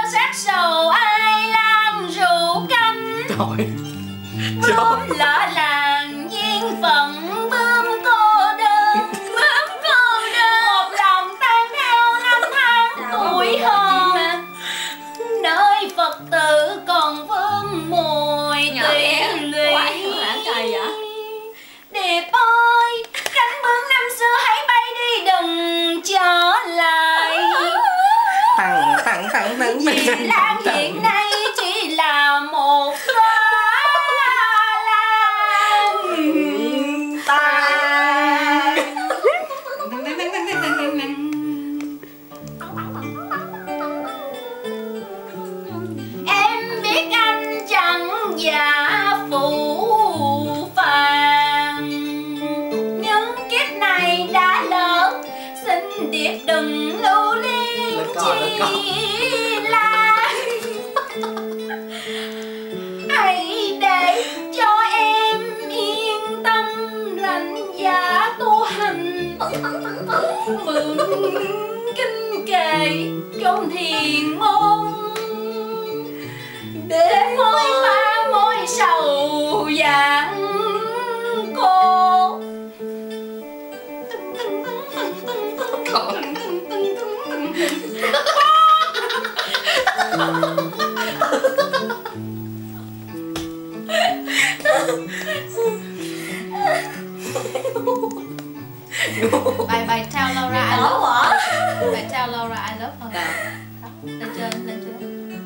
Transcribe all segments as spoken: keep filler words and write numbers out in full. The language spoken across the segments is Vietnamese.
sắc sầu ai lang rượu canh. Trời. Bướm lạ làng duyên phận bướm cô đơn, bướm cô đơn một lòng tan theo năm tháng tuổi hờn. Nơi Phật tử còn vương mùi tùy lụy. Đẹp ơi, cánh bướm năm xưa hãy bay đi đừng trở lại. Thằng thằng thằng thằng Vì Lan hiện nay chỉ là một đóa lan tàn. Em biết anh chẳng giả phụ phàng, nhưng kiếp này đã lỡ, xin điệp đừng lưu liên chi la. Hãy để cho em yên tâm rảnh giả tu hành, mượn kinh kệ trong thiền môn, để môi pha môi sầu dạng cô. Bài bài tell Laura I love her. Bài tell Laura I love her. Lên trên, lên trên.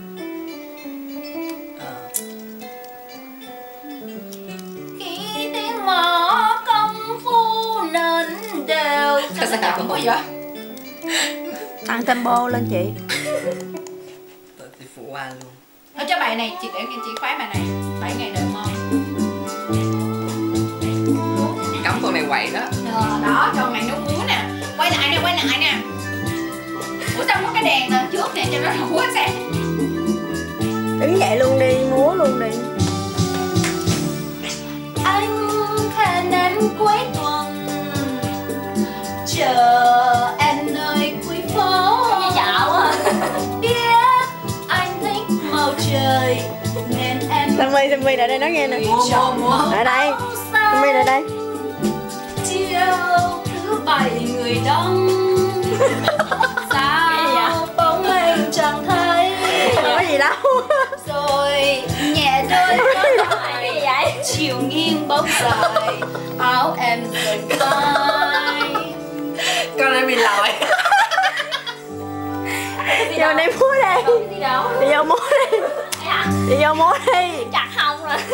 Khi tiếng mõ công phu nên đều. Sao sao chậm quá vậy? Tăng tempo lên chị. Thì phụ qua luôn. Thôi cho bài này chị để chị khoái bài này. Bảy ngày đợi mong. Cắm con này quậy đó. Ờ, đó, cho mày nấu muối nè. Quay lại nè, quay lại nè. Ủa sao có cái đèn lên trước nè cho nó đủ ánh sáng. Đứng dậy luôn đi, múa luôn đi. Anh khen em cuối tuần, chờ em nơi cuối phố. Như dạo à. Biết anh thích màu trời nên em. Sammy, Sammy lại đây nói nghe nè. Lại đây. Sammy lại đây. Chiều thứ bảy người đông. Sao bóng anh chẳng thấy. Không có gì đâu. Rồi nhẹ rơi có gì vậy? Chiều nghiêng bóng dài áo em dần vai. Con này bị lòi. Vô đây múa đây. Đi đâu? Đi vô múa đi. Đi vô múa đi. Chặt hông rồi.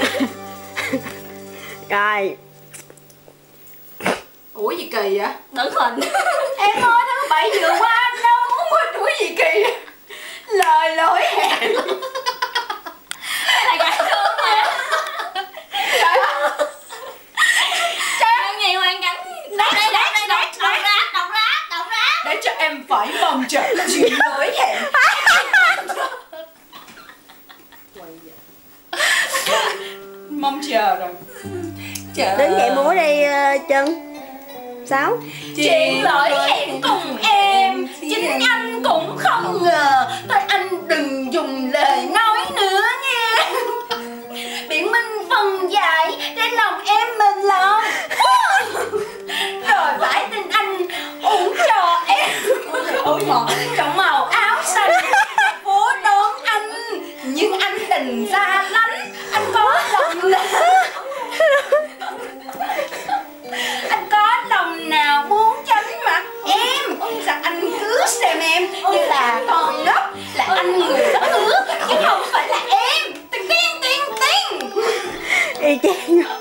Rồi. Ủa gì kỳ vậy? Đứng hình. Em ơi nó bậy vừa qua anh đâu muốn. Ủa gì kỳ vậy? Lời lỗi hẹn. Đây là gạt thương mà. Trời ơi. Trời ơi nhiều hoàn cảnh. Đây đây đây đây đây. Đọc rap đọc rap đọc rap. Để cho em phải mong chờ chuyện lỗi hẹn. Mong chờ rồi. Chờ. Đứng dậy múa đi uh, chân. Sáu. Chuyện lỗi hẹn cùng em, chính anh cũng không ngờ. Thôi anh đừng dùng lời nói nữa nha. Biện minh phần giải để lòng em mềm lòng. Rồi phải tin anh uống cho em. Ôi trong màu áo xanh phố đón anh, nhưng anh tình xa lánh. Anh có lòng nào anh có lòng nào muốn tránh mặt em. Sao anh cứ xem em như là con ngốc, là anh người đó ước chứ không phải là em. Tiên tiên tiên tiên. Y chang.